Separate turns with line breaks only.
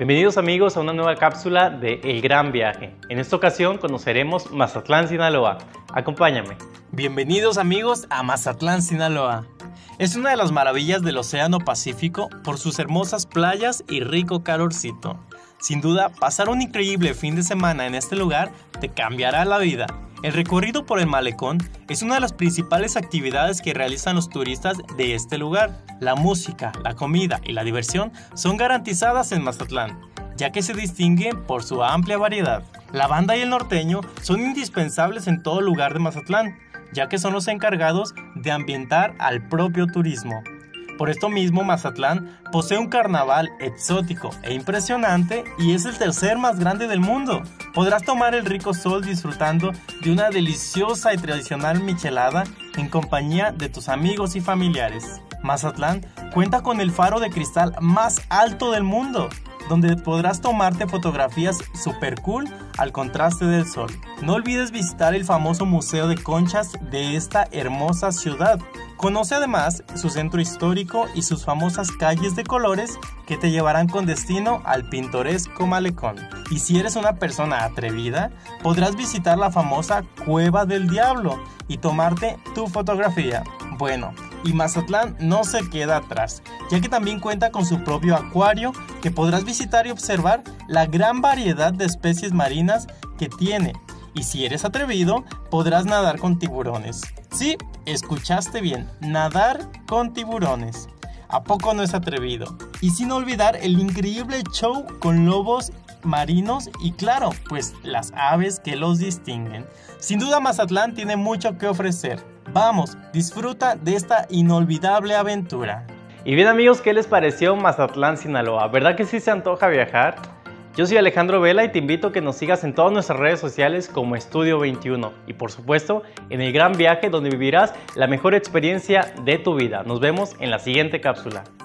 Bienvenidos amigos a una nueva cápsula de El Gran Viaje. En esta ocasión conoceremos Mazatlán, Sinaloa. Acompáñame.
Bienvenidos amigos a Mazatlán, Sinaloa. Es una de las maravillas del Océano Pacífico por sus hermosas playas y rico calorcito. Sin duda, pasar un increíble fin de semana en este lugar te cambiará la vida. El recorrido por el malecón es una de las principales actividades que realizan los turistas de este lugar. La música, la comida y la diversión son garantizadas en Mazatlán, ya que se distinguen por su amplia variedad. La banda y el norteño son indispensables en todo lugar de Mazatlán, ya que son los encargados de ambientar al propio turismo. Por esto mismo, Mazatlán posee un carnaval exótico e impresionante y es el tercer más grande del mundo. Podrás tomar el rico sol disfrutando de una deliciosa y tradicional michelada en compañía de tus amigos y familiares. Mazatlán cuenta con el faro de cristal más alto del mundo, donde podrás tomarte fotografías super cool al contraste del sol. No olvides visitar el famoso Museo de Conchas de esta hermosa ciudad. Conoce además su centro histórico y sus famosas calles de colores que te llevarán con destino al pintoresco malecón. Y si eres una persona atrevida, podrás visitar la famosa Cueva del Diablo y tomarte tu fotografía. Bueno, y Mazatlán no se queda atrás, ya que también cuenta con su propio acuario que podrás visitar y observar la gran variedad de especies marinas que tiene. Y si eres atrevido, podrás nadar con tiburones. Sí, escuchaste bien, nadar con tiburones. ¿A poco no es atrevido? Y sin olvidar el increíble show con lobos marinos y claro, pues las aves que los distinguen. Sin duda Mazatlán tiene mucho que ofrecer. Vamos, disfruta de esta inolvidable aventura.
Y bien amigos, ¿qué les pareció Mazatlán, Sinaloa? ¿Verdad que sí se antoja viajar? Yo soy Alejandro Vela y te invito a que nos sigas en todas nuestras redes sociales como Estudio 21 y por supuesto en El Gran Viaje, donde vivirás la mejor experiencia de tu vida. Nos vemos en la siguiente cápsula.